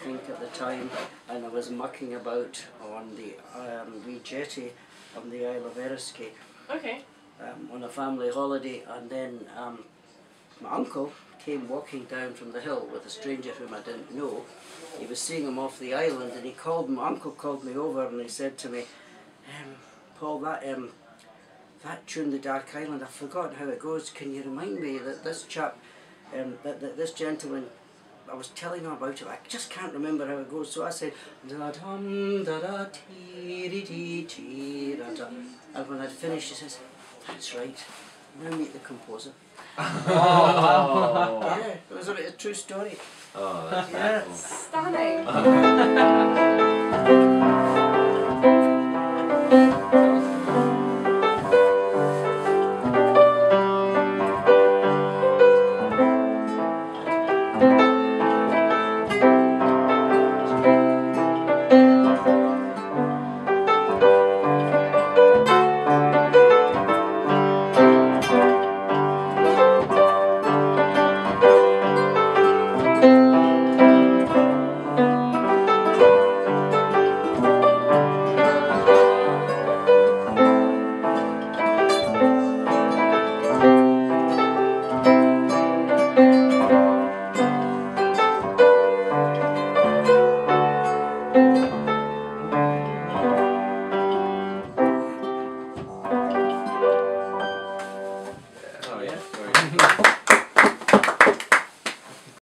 think, at the time, and I was mucking about on the wee jetty on the Isle of Eriskay. Okay. On a family holiday, and then my uncle came walking down from the hill with a stranger whom I didn't know. He was seeing him off the island, and my uncle called me over and he said to me, Paul, that tune, The Dark Island, I've forgotten how it goes. Can you remind me that this chap, that this gentleman, I was telling him about it, I just can't remember how it goes. So I said, da-dum, da-da-tee-dee-tee-da-da. And when I'd finished, he says, that's right, now meet the composer. Oh. Yeah, it was a true story. Oh, that's yeah. cool. Stunning.